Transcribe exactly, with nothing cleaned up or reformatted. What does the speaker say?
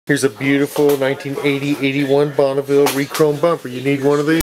Here's a beautiful nineteen eighty eighty-one Bonneville re-chrome bumper. You need one of these?